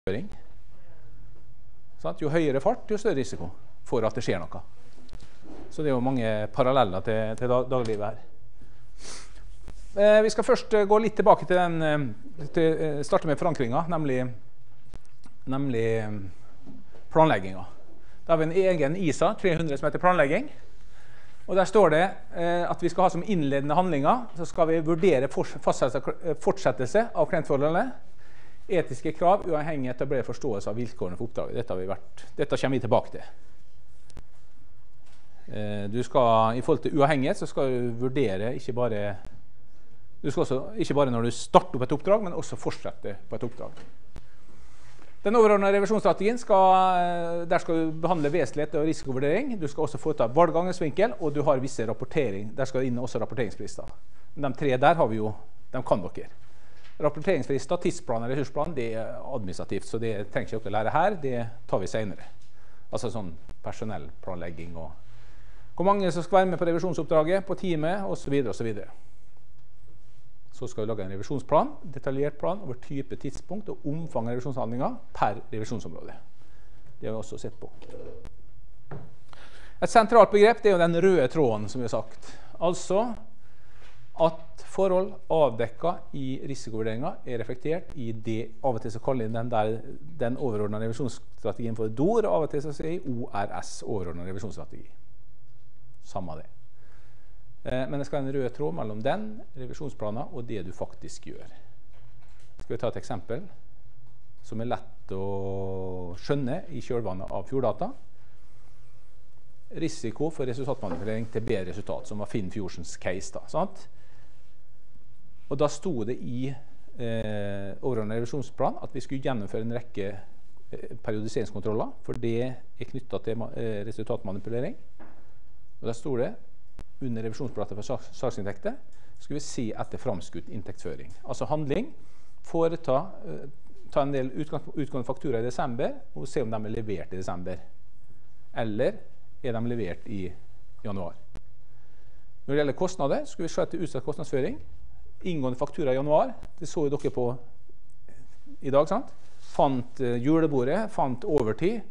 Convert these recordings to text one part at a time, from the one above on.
Jo høyere fart, jo større risiko for at det skjer noe. Så det er jo mange paralleller til dagliglivet her. Vi skal først gå litt tilbake til starte med forankringa, nemlig planlegginga. Da har vi en egen ISA 300 som heter planlegging. Og der står det at vi skal ha som innledende handlinger, så skal vi vurdere fortsettelse av klientforholdet, etiske krav, uavhengig etablert forståelse av vilkårene for oppdraget. Dette kommer vi tilbake til. I forhold til uavhengighet, så skal du vurdere ikke bare når du starter opp et oppdrag, men også fortsette på et oppdrag. Den overordnede revisjonsstrategien der skal du behandle vesentlighet og risikovurdering. Du skal også foreta valggangsvinkel, og du har visse rapportering. Der skal inn også rapporteringsfrister. De tre der har vi jo, de kan dere. Rapporteringsfrister, tidsplan og ressursplan, det er administrativt, så det trenger ikke dere lære her, det tar vi senere. Altså sånn personellplanlegging og hvor mange som skal være med på revisjonsoppdraget, på teamet, og så videre og så videre. Så skal vi lage en revisjonsplan, detaljert plan over type, tidspunkt og omfang av revisjonshandlinger per revisjonsområde. Det har vi også sett på. Et sentralt begrep det er jo den røde tråden, som vi har sagt. Altså at forhold avdekket i risikovurderinger er reflektert i det, av og til så kaller den overordnede revisjonsstrategien for DOR, og av og til så sier ORS, overordnede revisjonsstrategi. Samme det. Men det skal være en rød tråd mellom den revisjonsplanen og det du faktisk gjør. Skal vi ta et eksempel som er lett å skjønne i kjølvannet av Fjorddata. Risiko for resultatmanipulering til bedre resultat, som var Finn Fjordsens case da, sant? Og da stod det i overordnet revisjonsplan at vi skulle gjennomføre en rekke periodiseringskontroller, for det er knyttet til resultatmanipulering. Og da stod det, under revisjonspratet for saksinntekter, skulle vi se etter framskutt inntektsføring. Altså handling, ta en del utgående fakturer i desember, og se om de er levert i desember. Eller er de levert i januar. Når det gjelder kostnader, skulle vi se etter utsatt kostnadsføring. Inngående faktura i januar, det så jo dere på i dag, sant? Fant julebordet, fant overtid,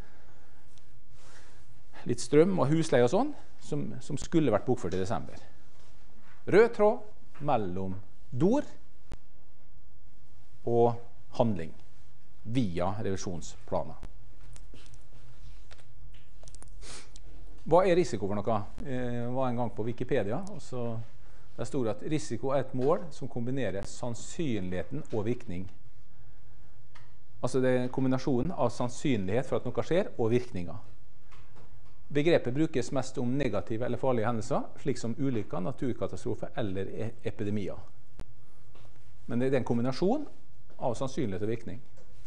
litt strøm og husleie og sånn, som skulle vært bokført i desember. Rød tråd mellom DOR og handling via revisjonsplaner. Hva er risiko for noe? Jeg var en gang på Wikipedia, og så der stod det at risiko er et mål som kombinerer sannsynligheten og virkning. Altså det er kombinasjonen av sannsynlighet for at noe skjer og virkninger. Begrepet brukes mest om negative eller farlige hendelser, slik som ulykker, naturkatastrofer eller epidemier. Men det er en kombinasjon av sannsynlighet og virkning.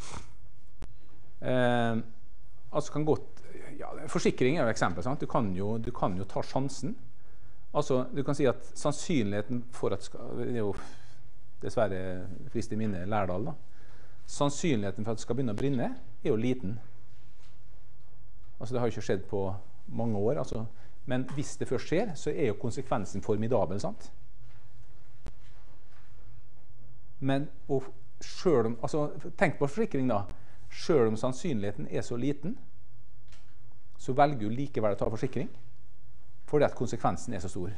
Altså kan godt, ja, forsikring er jo et eksempel, sant? Du kan jo ta sjansen. Altså, du kan si at sannsynligheten for at det er jo dessverre frist i minne Lærdal da. Sannsynligheten for at det skal begynne å brenne er jo liten. Altså, det har jo ikke skjedd på mange år, altså. Men hvis det først skjer, så er jo konsekvensen formidabel, sant? Men, og selv om, altså, tenk på forsikring da. Selv om sannsynligheten er så liten, så velger du likevel å ta forsikring. Fordi at konsekvensen er så stor.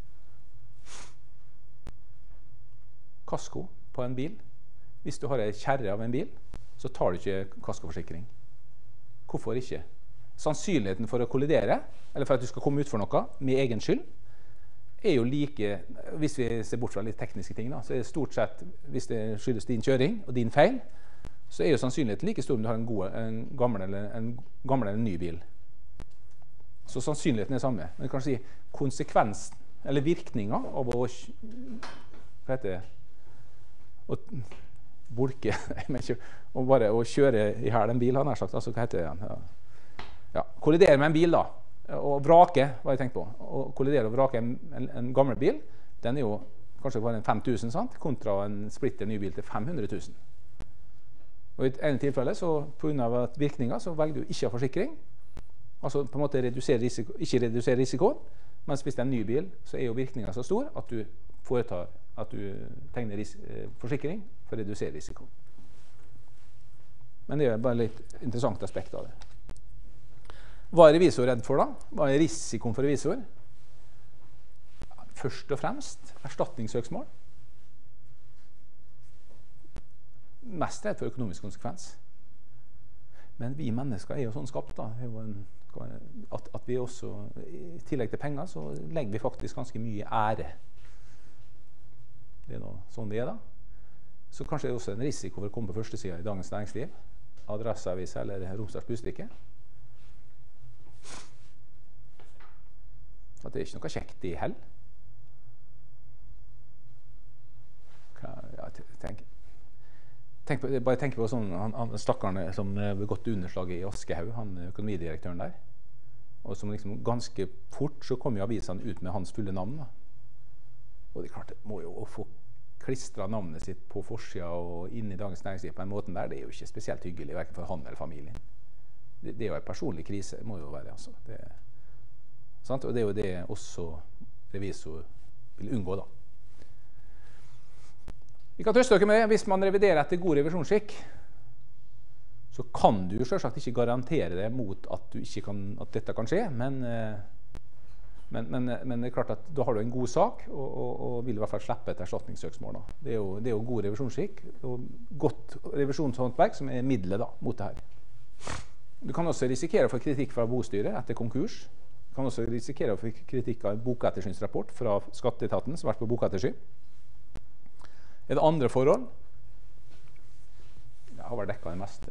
Kasko på en bil. Hvis du har en kjerre av en bil, så tar du ikke kaskoforsikring. Hvorfor ikke? Sannsynligheten for å kollidere, eller for at du skal komme ut for noe med egen skyld, er jo like, hvis vi ser bort fra litt tekniske ting da, så er det stort sett, hvis det skyldes din kjøring og din feil, så er jo sannsynligheten like stor om du har en gammel eller en ny bil. Så sannsynligheten er samme. Men kanskje si konsekvensen, eller virkningen av å, hva heter det, å bolke, og bare å kjøre i her en bil, han har sagt, altså hva heter det? Ja, kollidere med en bil da, og vrake, hva jeg tenkt på. Å kollidere og vrake en gammel bil, den er jo kanskje bare en 5000, sant? Kontra en splitter ny bil til 500 000. Og i en tilfelle, så på grunn av virkninger, så velger du ikke å ha forsikring. Altså på en måte ikke redusere risikoen, mens hvis det er en ny bil, så er jo virkningen så stor at du tegner forsikring for å redusere risikoen. Men det er bare litt interessant aspekt av det. Hva er revisor redd for da? Hva er risikoen for revisor? Først og fremst erstatningssøksmål. Mest redd for økonomisk konsekvens. Men vi mennesker er jo sånn skapt da. At vi også, i tillegg til penger, så legger vi faktisk ganske mye ære. Det er noe sånn vi er da. Så kanskje det er også en risiko for å komme på første siden i Dagens Næringsliv, Adresseavisa eller Romsdals Budstikke. At det er ikke noe kjekt i hell. Bare tenk på sånn, han stakkarene som begått underslag i Aschehoug, han økonomidirektøren der. Og som liksom ganske fort så kom jo avisene ut med hans fulle navn. Da. Og det er klart, det må jo få klistra navnet sitt på forsida og inn i Dagens Næringsliv på en måte der, det er jo ikke spesielt hyggelig, hverken for han eller familien. Det er jo en personlig krise, det må jo være, altså. Sant? Og det er jo det også revisor vil unngå, da. Vi kan trøste dere med, hvis man reviderer etter god revisjonsskikk, så kan du jo selvsagt ikke garantere det mot at, at dette kan skje, men det er klart at da har du en god sak, og vil i hvert fall slippe et erstatningssøksmål. Da. Det er jo god revisjonsskikk, og godt revisjonshåndverk som er middelet da, mot det her. Du kan også risikere å få kritikk fra bostyret etter konkurs. Du kan også risikere å få kritikk av en bokettersynsrapport fra Skatteetaten som har vært på bokettersyn. Er det andre forhold? Jeg har vel dekket det meste.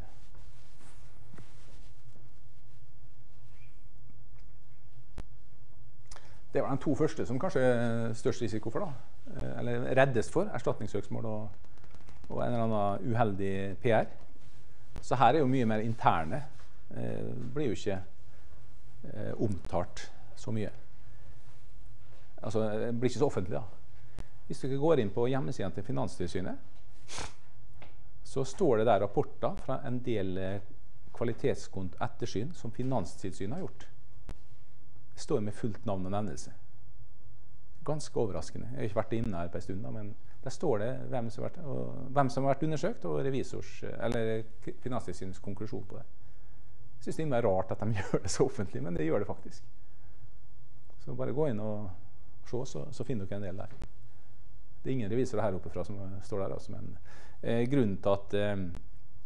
Det var de to første som kanskje er størst risiko for, da. Eller reddes for, erstatningssøksmål og en eller annen uheldig PR. Så her er jo mye mer interne. Blir jo ikke omtalt så mye. Altså, det blir ikke så offentlig, da. Hvis dere går inn på hjemmesiden til Finanstilsynet, så står det der rapporter fra en del kvalitetsettersyn som Finanstilsynet har gjort. Det står med fullt navn og nevnelse. Ganske overraskende. Jeg har ikke vært inne her på en stund, men der står det hvem som har vært undersøkt, og eller Finanstilsynets konklusjon på det. Jeg synes det er rart at de gjør det så offentlig, men det gjør det faktisk. Så bare gå inn og se, så finner dere en del der. Det er ingen revisorer her oppe fra som står der, altså, men grunnen til at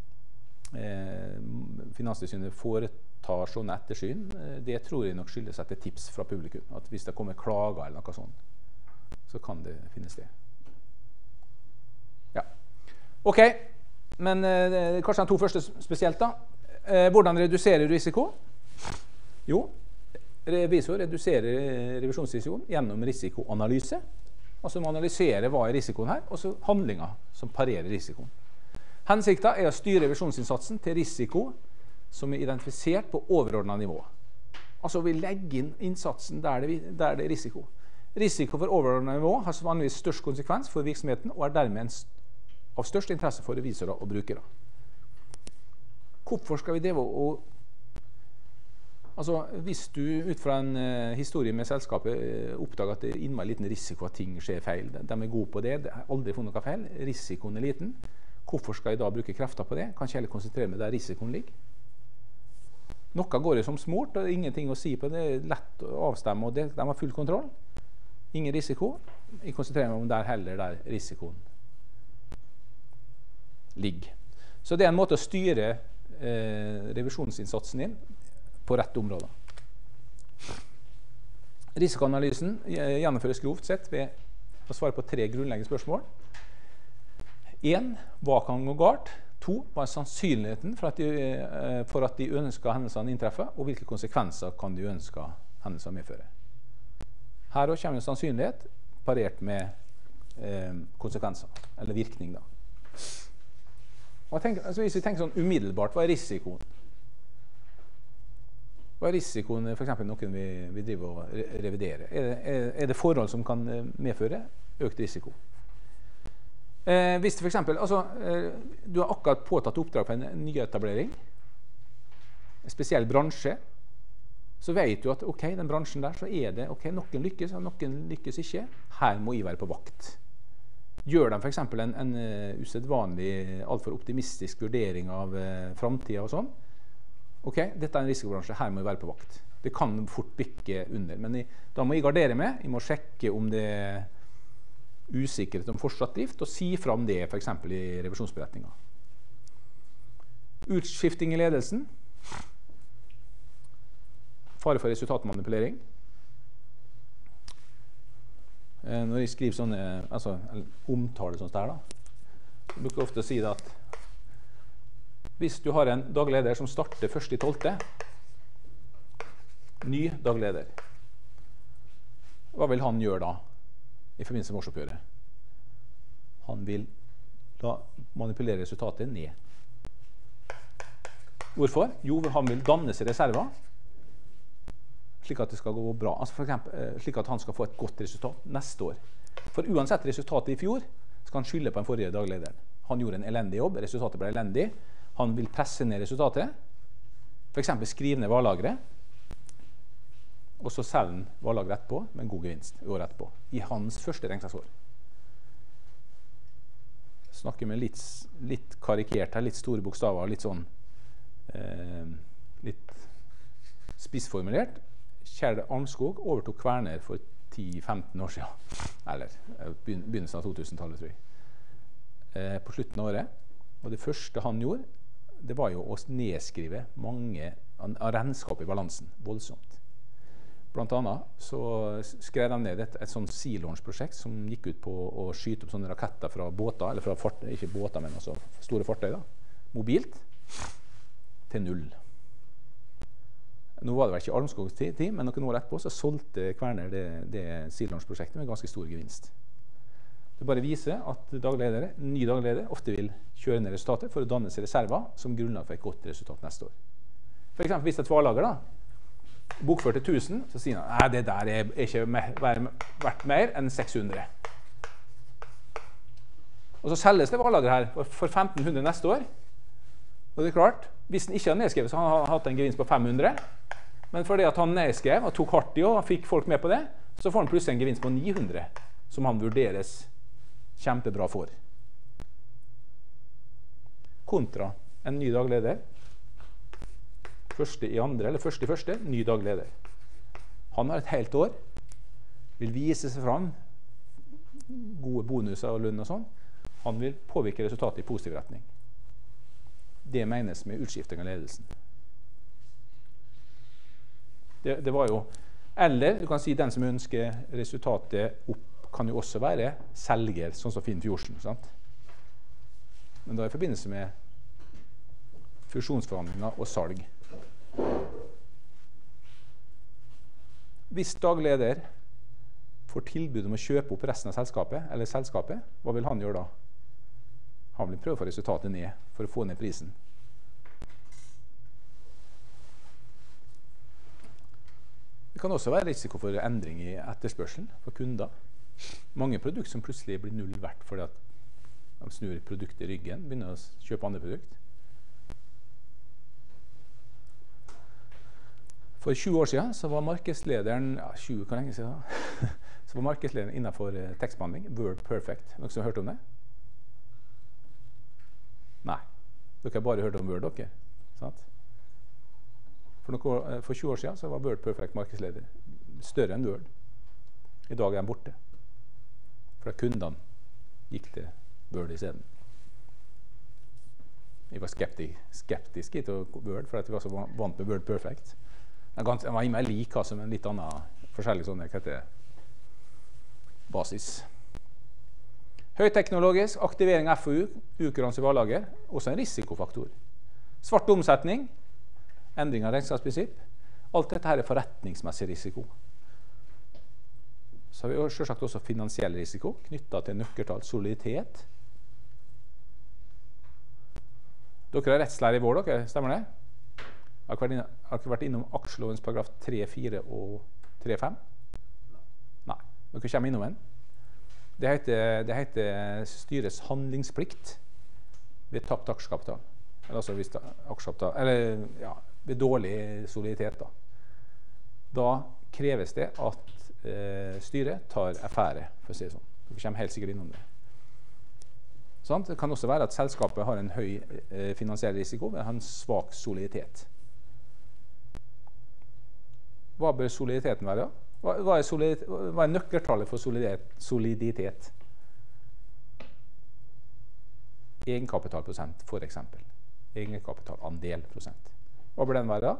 Finanstilsynet foretar sånne ettersyn, det tror jeg nok skyldes etter tips fra publikum. At hvis det kommer klager eller noe sånt, så kan det finne sted. Ja. Ok, men kanskje de to første spesielt da. Hvordan reduserer du risiko? Jo, revisor reduserer revisjonsrisikoen gjennom risikoanalyse. Altså man analyserer hva er risikoen her, og så handlinger som parerer risikoen. Hensikten er å styre revisjonsinnsatsen til risiko som er identifisert på overordnet nivå. Altså vi legger inn innsatsen der det er risiko. Risiko for overordnet nivå har vanligvis størst konsekvens for virksomheten, og er dermed av størst interesse for revisorer og brukere. Hvorfor skal vi det altså, hvis du ut fra en historie med selskapet oppdager at det er innmari liten risiko at ting skjer feil, de er gode på det, det har aldri funnet noe feil, risikoen er liten, hvorfor skal jeg da bruke krefter på det? Kan ikke heller konsentrere meg der risikoen ligger? Noe går jo som smurt, og det er ingenting å si på det, det er lett å avstemme, og de har full kontroll. Ingen risiko, jeg konsentrerer meg om der heller der risikoen ligger. Så det er en måte å styre revisjonsinnsatsen din på rett område. Risikoanalysen gjennomføres grovt sett ved å svare på 3 grunnleggende spørsmål. 1. Hva kan gå galt? 2. Hva er sannsynligheten for at de ønskede hendelsene inntreffer, og hvilke konsekvenser kan de ønskede hendelser medføre? Her også kommer en sannsynlighet parert med konsekvenser, eller virkning da. Altså hvis vi tenker sånn umiddelbart, hva er risikoen? Hva er risikoen for eksempel noen vi driver og reviderer? Er det forhold som kan medføre økt risiko? Hvis det for eksempel, altså, du har akkurat påtatt oppdrag for en nyetablering, en spesiell bransje, så vet du at ok, den bransjen der, så er det ok, noen lykkes, og noen lykkes ikke. Her må jeg være på vakt. Gjør de for eksempel en usedvanlig, alt for optimistisk vurdering av fremtiden og sånn, ok, dette er en risikobransje, her må vi være på vakt. Det kan fort bikke under, men da må jeg gardere med, jeg må sjekke om det er usikkerhet om fortsatt drift, og si frem det for eksempel i revisjonsberetningen. Utskifting i ledelsen, fare for resultatmanipulering. Når jeg skriver sånne, altså omtale sånt der da, jeg bruker ofte å si det at hvis du har en dagleder som starter 1.12., ny dagleder, hva vil han gjøre da i forbindelse med årsoppgjøret? Han vil da manipulere resultatet ned. Hvorfor? Jo, han vil danne seg reserver, slik at det skal gå bra. Altså for eksempel, slik at han skal få et godt resultat neste år. For uansett resultatet i fjor, skal han skylde på den forrige daglederen. Han gjorde en elendig jobb, resultatet ble elendig. Han vil presse ned resultatet. For eksempel skrive ned varelageret, og så selge han varelageret etterpå med en god gevinst i året etterpå. I hans første regnskapsår. Snakker med litt karikert her, litt store bokstaver, litt sånn, litt spissformulert. Kjell Arnskog overtok Kværner for 10-15 år siden, eller begynnelsen av 2000-tallet, tror jeg. På slutten av året. Og det første han gjorde, det var jo å nedskrive mange regnskap i balansen, voldsomt. Blant annet så skrev de ned et sånt Sea Launch-prosjekt som gikk ut på å skyte opp sånne raketter fra båter, eller fra fartøy, ikke båter, men altså store fartøy da, mobilt, til 0. Nå var det vel ikke Arnskogs tid, men noen år etterpå så solgte Kværner det Sea Launch-prosjektet med ganske stor gevinst. Det bare viser at ny dagleder ofte vil kjøre ned resultatet for å danne seg reserver som grunnlag for et godt resultat neste år. For eksempel hvis et varelager da, bokførte 1000, så sier han, nei, det der er ikke verdt mer enn 600. Og så selges det varelager her for 1500 neste år. Og det er klart, hvis han ikke har nedskrevet, så har han hatt en gevinst på 500. Men fordi at han nedskrev og tok hardt i og fikk folk med på det, så får han plutselig en gevinst på 900, som han vurderes kjempebra for. Kontra en ny dagleder. Første i andre, eller første i første, ny dagleder. Han har et helt år, vil vise seg fram, gode bonuser og lønn og sånn. Han vil påvirke resultatet i positiv retning. Det menes med utskifting av ledelsen. Det var jo, eller du kan si den som ønsker resultatet opp, kan jo også være selger, sånn som Finn Fjordsen, sant? Men da i forbindelse med fusjonsforhandlinger og salg. Hvis dagleder får tilbud om å kjøpe opp resten av selskapet, eller selskapet, hva vil han gjøre da? Han vil prøve å få resultatet ned, for å få ned prisen. Det kan også være risiko for endring i etterspørselen for kunder. Mange produkter som plutselig blir null verdt fordi at de snur produktet i ryggen, begynner å kjøpe andre produkter. For 20 år siden så var markedslederen, hvor lenge siden da? Så var markedslederen innenfor tekstbehandling, Word Perfect. Noen som har hørt om det? Nei, dere har bare hørt om Word, dere. Sant? For 20 år siden så var Word Perfect markedsleder større enn Word. I dag er den borte. For at kundene gikk til Word i stedet. Jeg var skeptisk til Word, for at jeg var så vant med Word Perfect. Den var mer lik som en litt annen forskjellig sånn, hva heter det, basis. Høyteknologisk aktivering av FoU, ukurranse i varelager, også en risikofaktor. Svart omsetning, endring av regnskapsprinsipp. Alt dette her er forretningsmessig risiko. Så har vi selvsagt også finansiell risiko, knyttet til nøkkeltall, soliditet. Dere har rettslære i vår, dere, stemmer det? Har dere vært innom aksjelovens paragraf 3, 4 og 3, 5? Nei, dere kommer innom en. Det heter styrets handlingsplikt ved tapt aksjekapital. Eller altså hvis aksjekapital, eller ja, ved dårlig soliditet da. Da kreves det at styret tar affære, for å si det sånn. Dere kommer helt sikkert innom det. Sant? Det kan også være at selskapet har en høy finansiell risiko, men har en svak soliditet. Hva bør soliditeten være? Hva er nøkkeltallet for soliditet? Egenkapitalprosent, for eksempel. Egenkapitalandel prosent. Hva bør den være?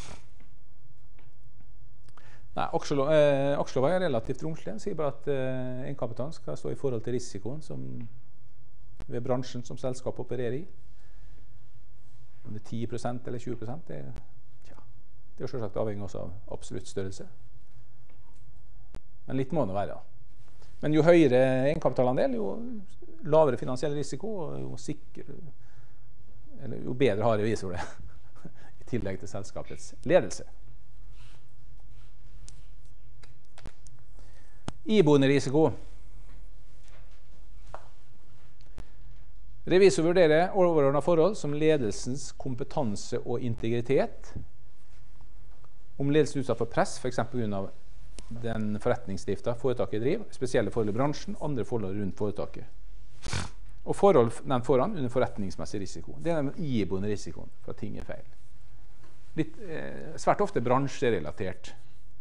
Nei, aksjelova er relativt romslig. Den sier bare at egenkapitalen skal stå i forhold til risikoen ved bransjen som selskapet opererer i. Om det er 10% eller 20%, det er jo selvsagt avhengig også av absolutt størrelse. Men litt må det være. Men jo høyere egenkapitalandel, jo lavere finansiell risiko, og jo bedre har revisor det, i tillegg til selskapets ledelse. Iboende risiko. Revisor vurderer overordnede forhold som ledelsens kompetanse og integritet. Om ledelsen utsatt for press, for eksempel på grunn av den forretningsdriften foretaket driver, spesielle forhold i bransjen, andre forhold rundt foretaket. Og forhold nevnt foran under forretningsmessig risiko. Det er den iboende risikoen for at ting er feil. Svært ofte bransjerelatert.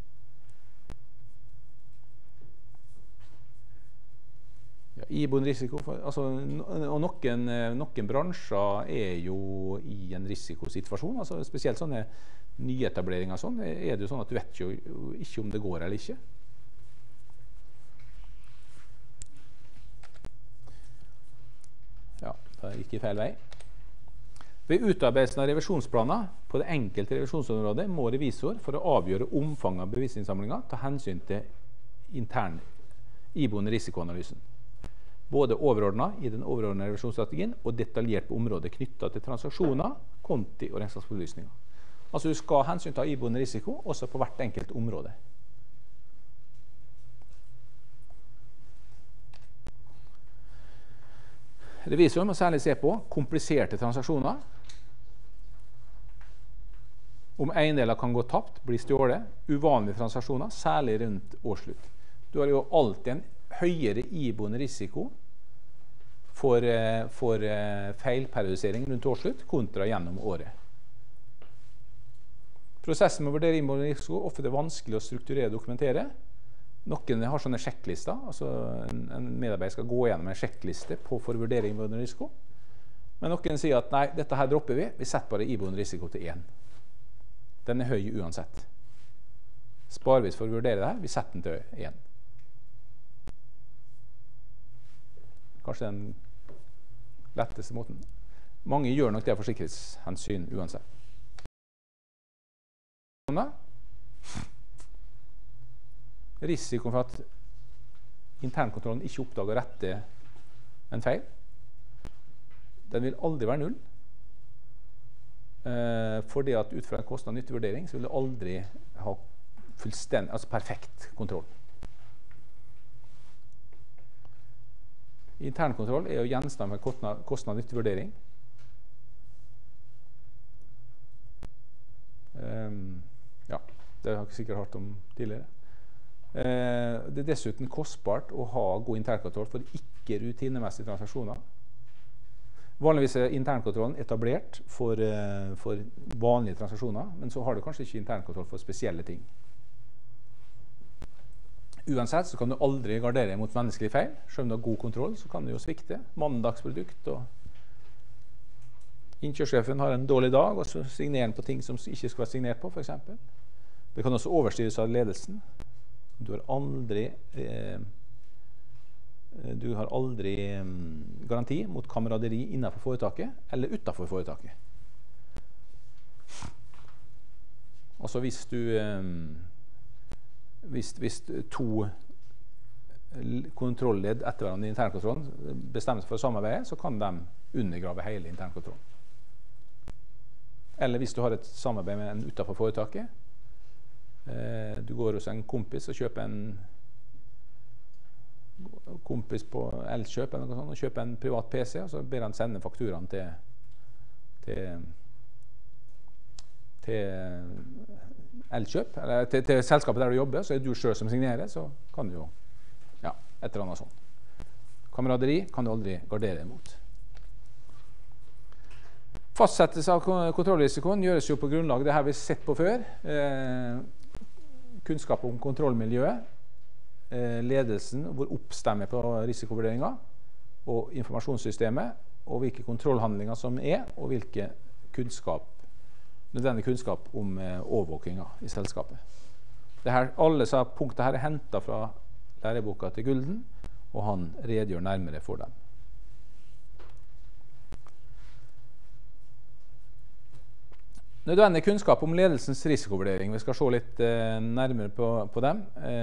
Ja, iboende risiko, og noen bransjer er jo i en risikosituasjon, spesielt sånne nyetableringer og sånn, er det jo sånn at du vet jo ikke om det går eller ikke. Ja, det gikk i feil vei. Ved utarbeidelsen av revisjonsplaner på det enkelte revisjonsområdet må revisor, for å avgjøre omfanget av bevisinnsamlinger, ta hensyn til intern iboende risikoanalysen. Både overordnet i den overordnede revisjonsstrategien og detaljert på området knyttet til transaksjoner, konti og regnskapsopplysninger. Altså du skal hensynta iboende risiko også på hvert enkelt område. Revisor må særlig se på kompliserte transaksjoner. Om eiendeler kan gå tapt, bli stjålet, uvanlige transaksjoner, særlig rundt årsslutt. Du har jo alltid en høyere iboende risiko for feilperiodisering rundt årsslutt kontra gjennom året. Prosessen med å vurdere iboende risiko er ofte vanskelig å strukturere og dokumentere. Noen har sånne sjekklister, en medarbeider skal gå gjennom en sjekkliste for å vurdere iboende risiko. Men noen sier at nei, dette her dropper vi setter bare iboende risiko til 1. Den er høy uansett. Sparer vi for å vurdere det her, vi setter den til 1. Kanskje den letteste måten. Mange gjør nok det for sikkerhetshensyn uansett. Risikoen for at internkontrollen ikke oppdager å rette en feil, den vil aldri være null. Fordi at ut fra en kostnad-nyttevurdering så vil du aldri ha perfekt kontroll. Internkontroll er jo gjenstand for kostnad-nyttevurdering. Ja, det har jeg sikkert hørt om tidligere. Det er dessuten kostbart å ha god internkontroll for ikke rutinemessige transaksjoner. Vanligvis er internkontrollen etablert for vanlige transaksjoner, men så har du kanskje ikke internkontroll for spesielle ting. Uansett så kan du aldri gardere mot menneskelig feil. Selv om du har god kontroll, så kan du jo svikte. Mandagsprodukt og innkjøpssjefen har en dårlig dag, og så signerer han på ting som ikke skal være signert på, for eksempel. Det kan også overstyres av ledelsen. Du har aldri garanti mot kameraderi innenfor foretaket eller utenfor foretaket. Altså hvis to kontrollledd etter hverandre i internkontrollen bestemmer seg for å samarbeide, så kan de undergrave hele internkontrollen. Eller hvis du har et samarbeid med en utenfor foretaket, du går hos en kompis og kjøper en kompis på Elkjøp eller noe sånt, og kjøper en privat PC, og så ber han sende fakturaen til Elkjøp, eller til selskapet der du jobber, så er du selv som signerer, så kan du jo, ja, et eller annet sånt. kameraderi kan du aldri gardere mot. Fastsettelse av kontrollrisikoen gjøres jo på grunnlag det her vi har sett på før. Kunnskap om kontrollmiljøet, ledelsen, hvor oppstemmer på risikovurderinger, og informasjonssystemet, og hvilke kontrollhandlinger som og hvilke nødvendig kunnskap om overvåkinga i selskapet. Alle punktene her hentet fra læreboka til Gulden, og han redegjør nærmere for dem. Nødvendig kunnskap om ledelsens risikovurdering. Vi skal se litt nærmere på dem.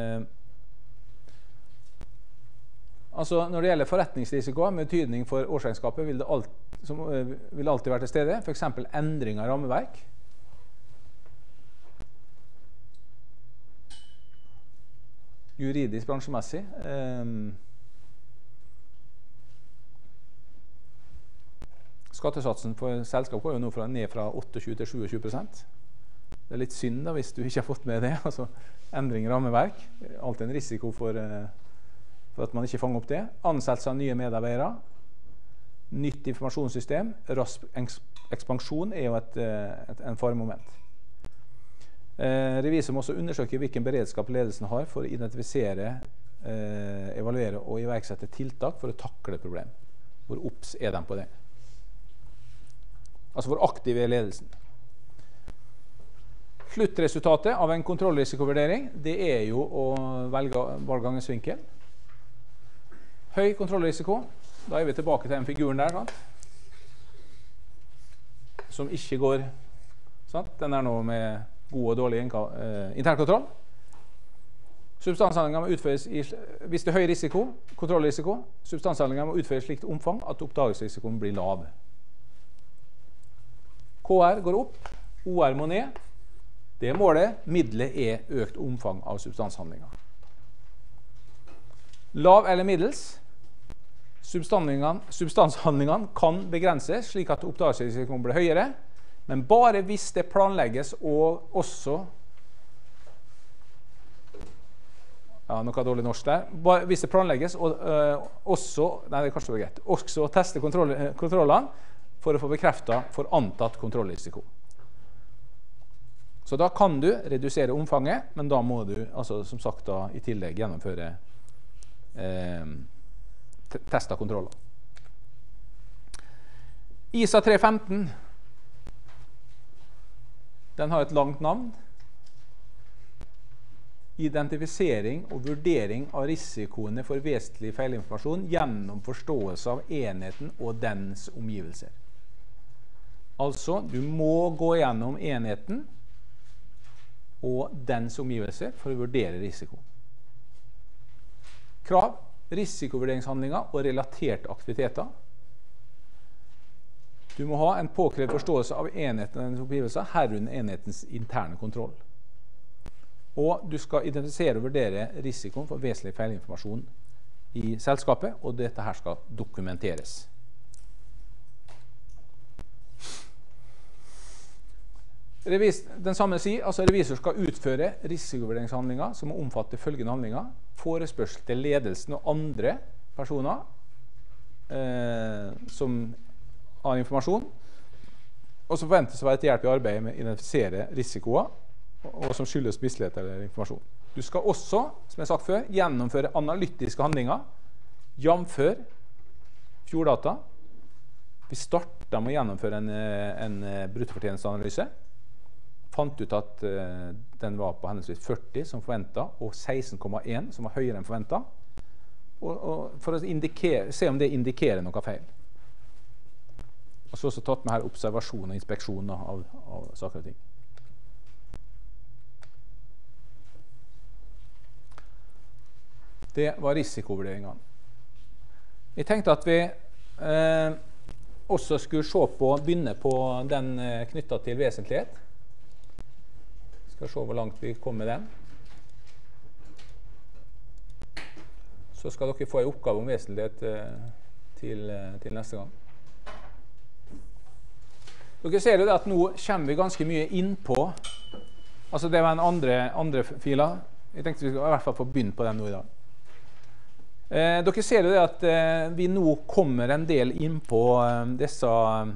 Når det gjelder forretningsrisiko med betydning for årsregnskapet, vil det alltid være til stede. For eksempel endring av rammeverk. Juridisk bransjemessig. Skattesatsen for selskap går jo nå ned fra 28 til 27%. Det litt synd da, hvis du ikke har fått med det. Endring i rammeverk. Alltid en risiko for at man ikke fanger opp det. Ansettelse av nye medarbeidere. Nytt informasjonssystem. Rask ekspansjon jo en faremoment. Revisor må også undersøke hvilken beredskap ledelsen har for å identifisere, evaluere og iverksette tiltak for å takle problem. Hvor obs de på det? Hvor aktiv ledelsen. Sluttresultatet av en kontrollrisikovurdering, det jo å velge valggangsvinkel. Høy kontrollrisiko, da vi tilbake til den figuren der, sant? Som ikke går, sant? Den nå med god og dårlig internkontroll. Substanshandlinger må utføres hvis det høy risiko, kontrollrisiko, substanshandlinger må utføres slikt omfang at oppdagelsesrisikoen blir lav. KR går opp, OR må ned. Det målet, middelet økt omfang av substanshandlinger. Lav eller middels. Substanshandlingene kan begrenses slik at oppdagelsesrisikoen blir høyere, men bare hvis det planlegges og også noe dårlig norsk der. Hvis det planlegges og også teste kontrollene for å få bekreftet for antatt kontrollrisiko. Så da kan du redusere omfanget, men da må du som sagt i tillegg gjennomføre test av kontroller. ISA 315, den har et langt navn. Identifisering og vurdering av risikoene for vesentlig feilinformasjon gjennom forståelse av enheten og dens omgivelser. Du må gå gjennom enheten og dens omgivelser for å vurdere risiko. Krav, risikovurderingshandlinger og relaterte aktiviteter. Du må ha en påkrevd forståelse av enheten og dens omgivelser, herunder enhetens interne kontroll. Og du skal identifisere og vurdere risikoen for vesentlig feilinformasjon i selskapet, og dette her skal dokumenteres. Den samme sier, revisor skal utføre risikovurderingshandlinger som må omfatte følgende handlinger: forespørsel til ledelsen og andre personer som har informasjon, og som forventes å være til hjelp i arbeidet med å identifisere risikoer og som skyldes mislighet eller informasjon. Du skal også, som jeg har sagt før, gjennomføre analytiske handlinger, jamfør Fjorddata. Vi startet med å gjennomføre en bruttofortjenesteanalyse. Fant ut at den var på henholdsvis 40 som forventet, og 16,1 som var høyere enn forventet. Og for å se om det indikerer noe feil. Og så tatt med her observasjon og inspeksjon av saker og ting. Det var risikovurderingene. Jeg tenkte at vi også skulle begynne på den knyttet til vesentlighet. Skal se hvor langt vi kommer med den. Så skal dere få en oppgave om vesentlighet til neste gang. Dere ser jo at nå kommer vi ganske mye inn på, det var en andre fila. Jeg tenkte vi skal i hvert fall få begynne på den nå i dag. Dere ser jo det at vi nå kommer en del inn på disse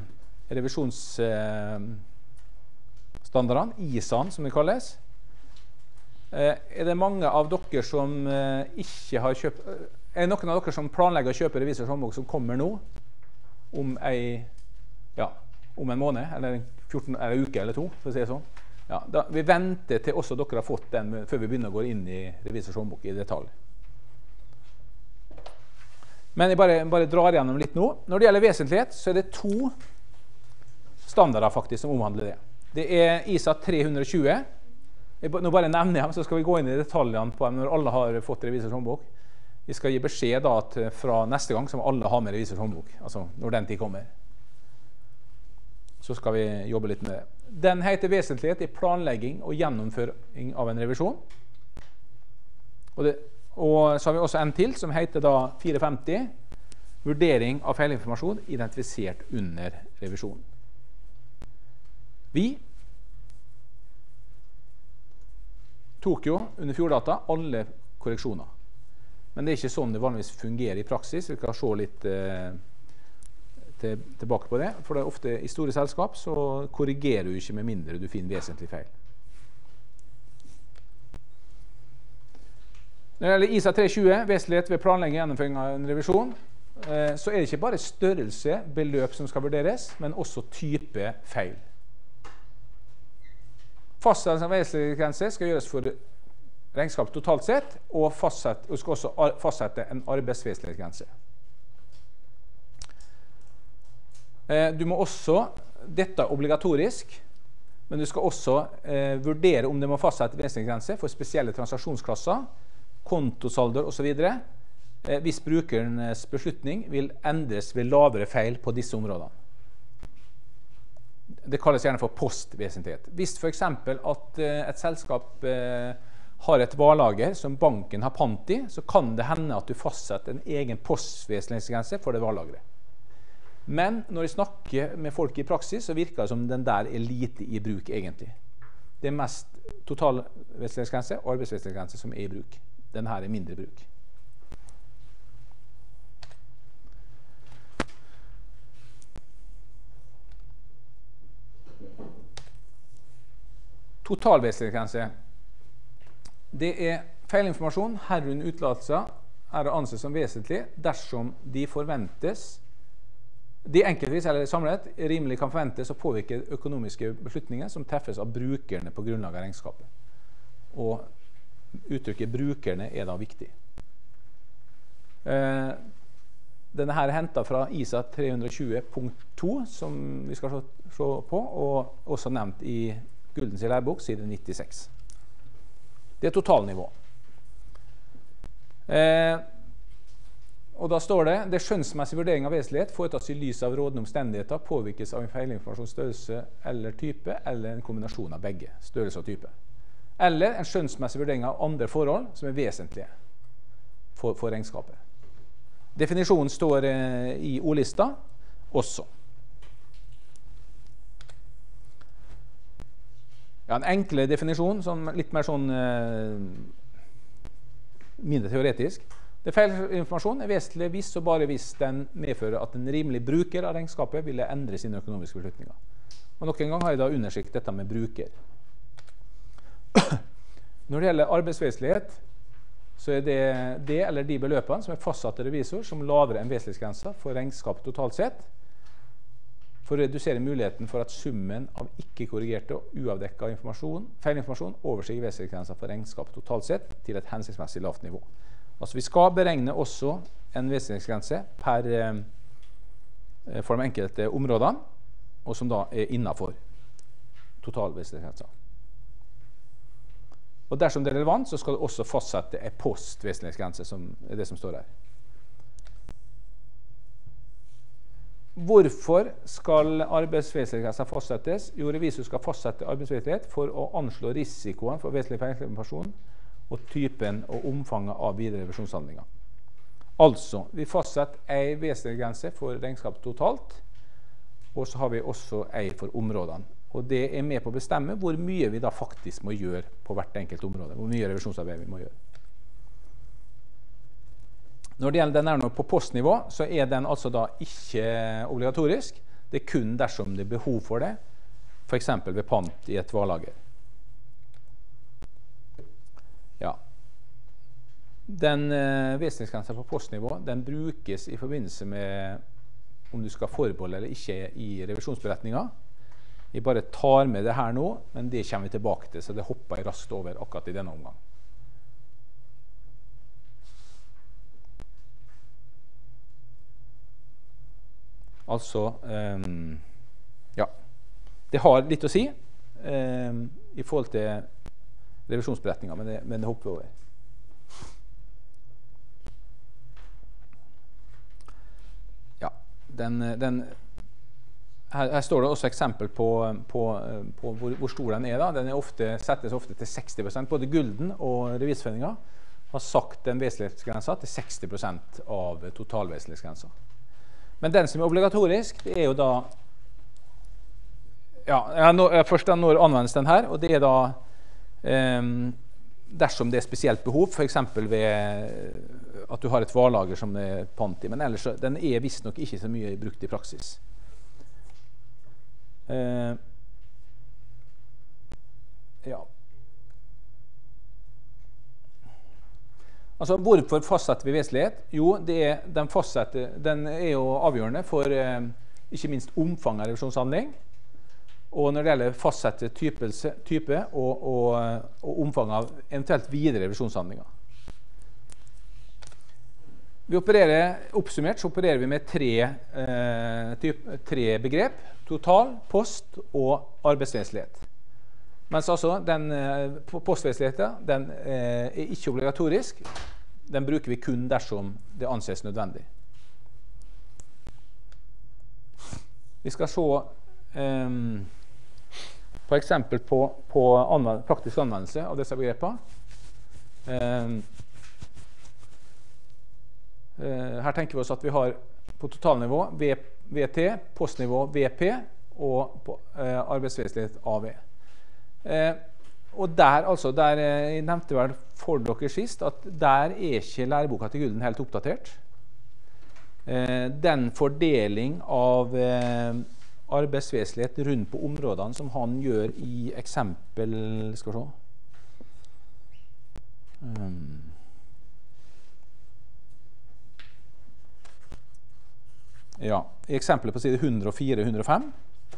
revisjonsstandardene, ISAen som det kalles. Er det mange av dere som ikke har kjøpt... Er det noen av dere som planlegger å kjøpe revisors håndbok som kommer nå? Om en måned, eller 14 eller en uke eller to, for å si det sånn. Ja, vi venter til også dere har fått den før vi begynner å gå inn i revisors håndbok i detalj. Men jeg bare drar gjennom litt nå. Når det gjelder vesentlighet, så er det 2 standarder faktisk som omhandler det. Det er ISA 320. Nå bare nevner jeg dem, så skal vi gå inn i detaljene på dem når alle har fått revisors håndbok. Vi skal gi beskjed da at fra neste gang så må alle ha med revisors håndbok, altså når den tid kommer. Så skal vi jobbe litt med det. Den heter vesentlighet i planlegging og gjennomføring av en revisjon. Og så har vi også en til som heter da 450, vurdering av feilinformasjon identifisert under revisjonen. Vi tok jo under Fjorddata alle korreksjoner. Men det er ikke sånn det vanligvis fungerer i praksis. Vi kan se litt tilbake på det. For det er ofte i store selskap så korrigerer du ikke med mindre du finner vesentlig feil. Når det gjelder ISA 320, vesentlighet ved planlegging og gjennomføring av en revisjon, så er det ikke bare størrelse, beløp som skal vurderes, men også type feil. Fastsettelse av vesentlighetsgrense skal gjøres for regnskap totalt sett, og skal også fastsette en arbeidsvesentlighetsgrense. Du må også, dette er obligatorisk, men du skal også vurdere om det må fastsette vesentlighetsgrense for spesielle transaksjonsklasser, kontosalder og så videre, hvis brukerens beslutning vil endres ved lavere feil på disse områdene. Det kalles gjerne for postvesentlighet. Hvis for eksempel at et selskap har et varelager som banken har pant i, så kan det hende at du fastsetter en egen postvesentlighetsgrense for det varelageret. Men når jeg snakker med folk i praksis, så virker det som den der er lite i bruk egentlig. Det er mest totalvesentlighetsgrense og arbeidsvesentlighetsgrense som er i bruk. Den her er mindre bruk. Totalvesentlighetsgrense. Det er feilinformasjon, herunder utelatelser, er å anse som vesentlig dersom de enkeltvis eller samlet rimelig kan forventes å påvirke økonomiske beslutninger som treffes av brukerne på grunnlag av regnskapet. Og uttrykket brukerne er da viktig. Denne her er hentet fra ISA 320.2, som vi skal se på, og også nevnt i Guldens lærebok, side 96. Det er totalnivå. Og da står det, det skjønnsmessige vurdering av vesentlighet foretas i lys av rådende omstendigheter, påvirkes av en feilinformasjons størrelse eller type, eller en kombinasjon av begge, størrelse og type. Eller en skjønnsmessig vurdering av andre forhold som er vesentlige for regnskapet. Definisjonen står i ordlista også. Ja, en enkle definisjon, litt mer sånn mindre teoretisk. Det feilinformasjon er vesentlig hvis og bare hvis den medfører at en rimelig bruker av regnskapet ville endre sine økonomiske beslutninger. Og nok en gang har jeg da understreket dette med bruker. Når det gjelder arbeidsvesentlighet, så er det eller de beløpene som er fastsatt til revisor som lavere enn vesentlighetsgrensa for regnskapet totalt sett, for å redusere muligheten for at summen av ikke-korrigerte og uavdekket feilinformasjon overstiger vesentlighetsgrensa for regnskapet totalt sett til et hensiktsmessig lavt nivå. Altså vi skal beregne også en vesentlighetsgrense for de enkelte områdene, og som da er innenfor totalvesentlighetsgrensa. Og dersom det er relevant, så skal du også fastsette en postvesentlighetsgrense, som er det som står her. Hvorfor skal arbeidsvesentlighetsgrensa fastsettes? Jo, revisor skal fastsette arbeidsvesentlighet for å anslå risikoen for vesentlig feilinformasjon og typen og omfanget av videre revisjonshandlinger. Altså, vi fastsetter en vesentlighetsgrense for regnskapet totalt, og så har vi også en for områdene. Og det er med på å bestemme hvor mye vi da faktisk må gjøre på hvert enkelt område, hvor mye revisjonsarbeid vi må gjøre. Når det gjelder den her nå på postnivå, så den altså da ikke obligatorisk. Det kun dersom det behov for det, for eksempel ved pant i et varelager. Ja. Den vesentlighetsgrensen på postnivå, den brukes i forbindelse med om du skal forbeholde eller ikke i revisjonsberetningen. Jeg bare tar med det her nå, men det kommer vi tilbake til, så det hopper jeg raskt over akkurat i denne omgang. Altså, ja, det har litt å si i forhold til revisjonsberetningen, men det hopper vi over. Ja, her står det også eksempel på hvor stor den da. Den settes ofte til 60%. Både Gulden og Revisforeningen har sagt den vesentlighetsgrensen til 60% av totalvesentlighetsgrensen. Men den som er obligatorisk, det jo da først når anvendes den her, og det da dersom det spesielt behov, for eksempel ved at du har et varelager som det pant i, men ellers den visst nok ikke så mye brukt i praksis. Ja. Altså, hvorfor fastsetter vi vesentlighet? Jo, den jo avgjørende for ikke minst omfang av revisjonshandling, og når det gjelder fastsette type og omfang av eventuelt videre revisjonshandlinger. Oppsummert så opererer vi med tre begrep: total, post og arbeidsvesentlighet. Mens altså postvesentligheten, den ikke obligatorisk. Den bruker vi kun dersom det anses nødvendig. Vi skal se på eksempel på praktisk anvendelse av disse begrepene. Her tenker vi oss at vi har på totalnivå VT, postnivå VP og på arbeidsvesentlighet AV. Og der jeg nevnte vel for dere sist at der ikke læreboka til Gulden helt oppdatert. Den fordeling av arbeidsvesentlighet rundt på områdene som han gjør i eksempel, skal vi se. Ja, i eksempelet på side 104-105.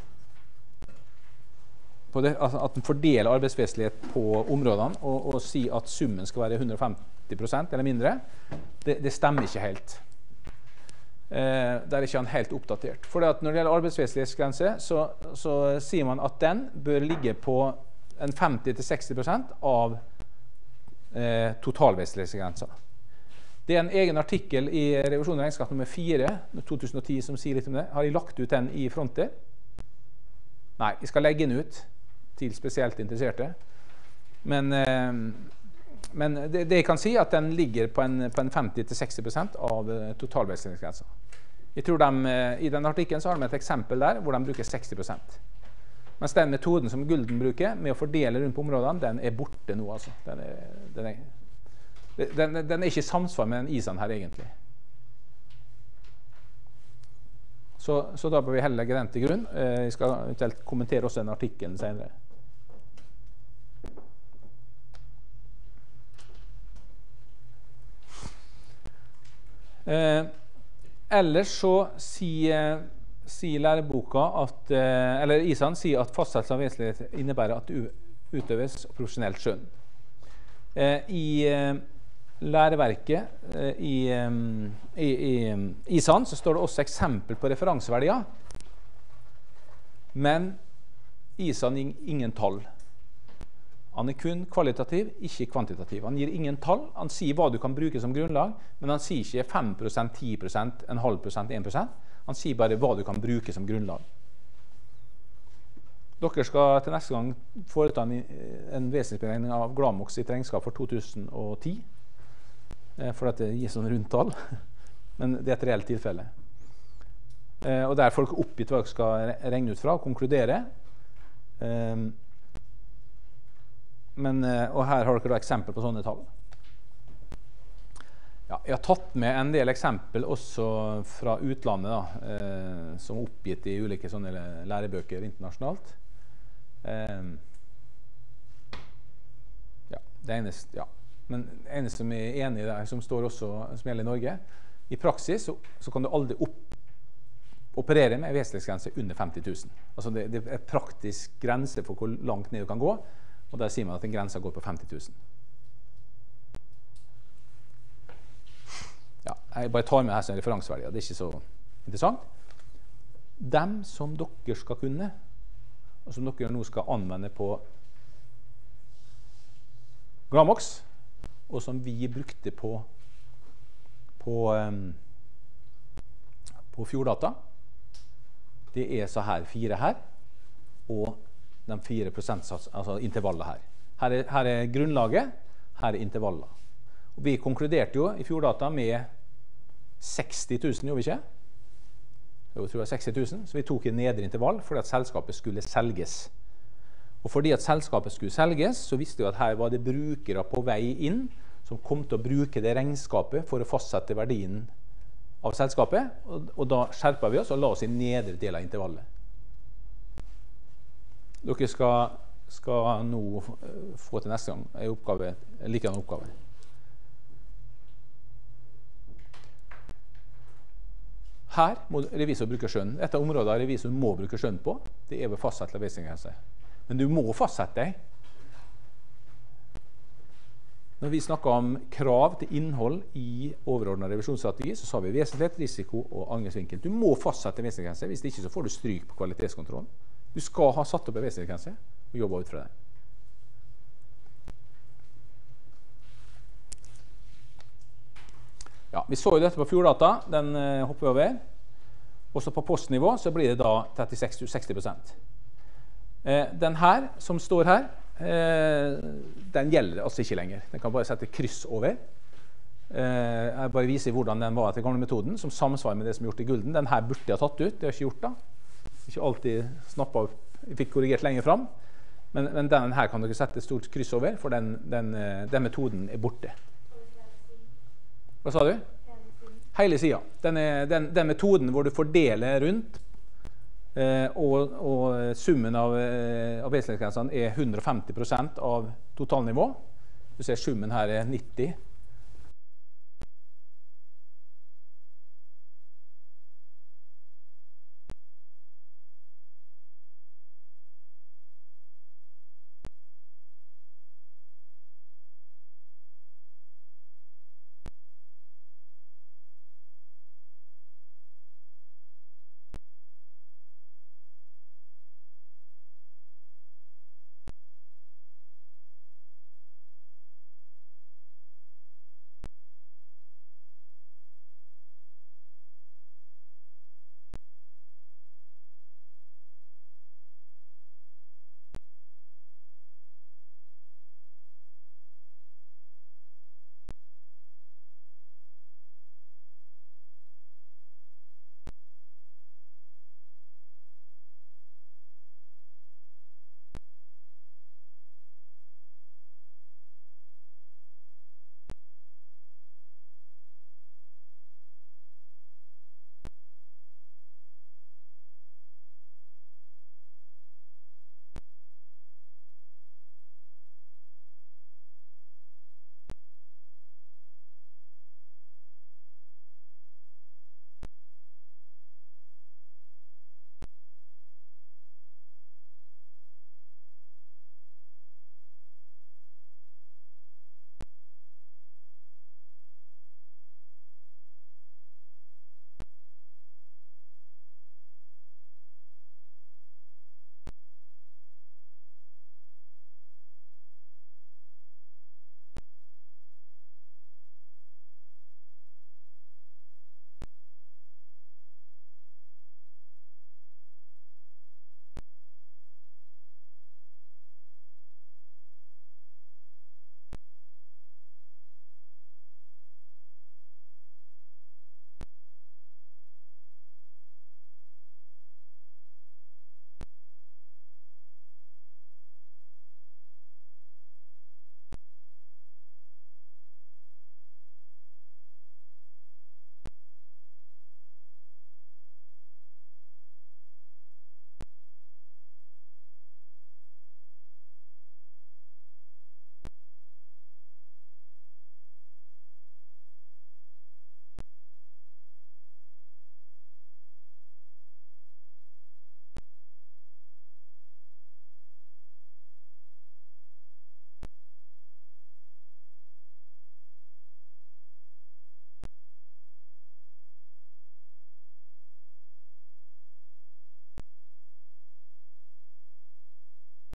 At den fordeler arbeidsvesentlighet på områdene og si at summen skal være 150% eller mindre, det stemmer ikke helt. Der ikke han helt oppdatert. For når det gjelder arbeidsvesentlighetsgrense, så sier man at den bør ligge på en 50-60% av totalvesentlighetsgrensa. Det en egen artikkel i revisjon av regnskap nummer 4, 2010, som sier litt om det. Har jeg lagt ut den i fronter? Nei, jeg skal legge den ut til spesielt interesserte. Men det jeg kan si at den ligger på en 50-60% av totalvesentlighetsgrensa. Jeg tror i den artikkelen så har de et eksempel der hvor de bruker 60%. Mens den metoden som Gulden bruker med å fordele rundt på områdene, den borte nå altså. Den ikke i samsvar med den ISAen her egentlig. Så da bør vi heller legge den til grunn. Jeg skal eventuelt kommentere også den artikkelen senere. Ellers så sier læreboka at, eller ISAen sier at fastsettelse av vesentlighet innebærer at det utøves profesjonelt skjønn. I læreverket i ISAen så står det også eksempel på referanseverdier, men ISAen gir ingen tall. Han kun kvalitativ, ikke kvantitativ. Han gir ingen tall, han sier hva du kan bruke som grunnlag, men han sier ikke 5%, 10%, 0,5%, 1%. Han sier bare hva du kan bruke som grunnlag. Dere skal til neste gang foreta en vesensberegning av Glamox sitt regnskap for 2010. For at det gir sånn rundtall, men det et reelt tilfelle. Og der folk oppgitt hva dere skal regne ut fra og konkludere. Og her har dere da eksempel på sånne tall. Ja, jeg har tatt med en del eksempel også fra utlandet, da, som er oppgitt i ulike sånne lærebøker internasjonalt. Ja, det eneste, ja. Men det eneste som er enig i det, som står også, som gjelder i Norge, i praksis så kan du aldri operere med en vesentlighetsgrense under 50 000. Altså det er praktisk grense for hvor langt ned du kan gå, og der sier man at en grense går på 50 000. Ja, jeg bare tar med her som referanseverdier, det er ikke så interessant. Dem som dere skal kunne, og som dere nå skal anvende på Glamox, og som vi brukte på Fjorddata, det er så her 4 her, og de 4%, altså intervallet her. Her er grunnlaget, her er intervallet. Og vi konkluderte jo i Fjorddata med 60 000, gjorde vi ikke? Jeg tror det var 60 000, så vi tok en nedre intervall fordi at selskapet skulle selges. Og fordi at selskapet skulle selges, så visste vi at her var det brukere på vei inn, som kom til å bruke det regnskapet for å fastsette verdien av selskapet, og da skjerpet vi oss og la oss i nedre del av intervallet. Dere skal nå få til neste gang en oppgave, en likedan oppgave. Her må revisor bruke skjønn. Dette området revisor må bruke skjønn på, det er ved fastsettelse av vesentlighetsgrense. Men du må fastsette deg. Når vi snakker om krav til innhold i overordnet revisjonsstrategi, så sa vi vesentlighet, risiko og angringsvinkel. Du må fastsette vesentlighetsgrense, hvis ikke så får du stryk på kvalitetskontrollen. Du skal ha satt opp en vesentlighetsgrense og jobbe ut fra det. Ja, vi så jo dette på Fjorddata, den hopper vi over. Også på postnivå så blir det da 60%. Den her, som står her, den gjelder altså ikke lenger. Den kan bare sette kryss over. Jeg bare viser hvordan den var etter gamle metoden, som samsvarer med det som er gjort i Gulden. Den her burde jeg ha tatt ut, det har jeg ikke gjort da. Ikke alltid snappet opp, jeg fikk korrigert lenger fram. Men den her kan dere sette et stort kryss over, for den metoden er borte. Hva sa du? Hele siden. Den metoden hvor du fordeler rundt, og summen av vesentlighetsgrensene er 150% av totalnivå. Du ser summen her er 90